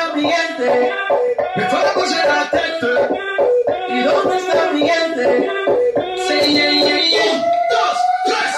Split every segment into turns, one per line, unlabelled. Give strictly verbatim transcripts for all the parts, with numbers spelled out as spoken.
está mi gente? Me fuera por ser la tête. ¿Y dónde está mi gente? Sí, yeah, yeah, yeah. Un, dos, tres,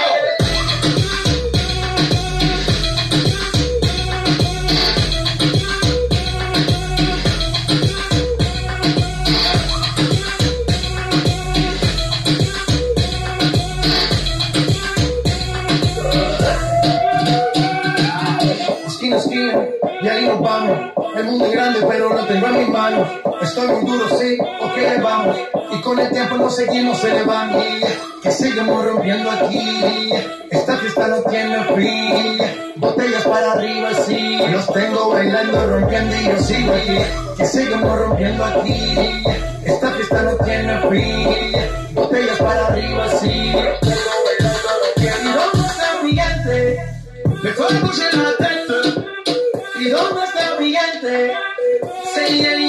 esquina, esquina, y ahí nos vamos. El mundo es grande, pero lo tengo en mis manos. Estoy muy duro, sí, ok, ahí vamos. Y con el tiempo nos seguimos elevando. Que seguimos rompiendo aquí. Esta fiesta no tiene fin. Botellas para arriba, sí. Los tengo bailando, rompiendo y yo sigo aquí. Que seguimos rompiendo aquí. Esta fiesta no tiene fin. Botellas para arriba, sí. Los tengo bailando, rompiendo. ¿Y dónde está mi gente? Me fue a la tête. ¿Y dónde está mi gente? Sí,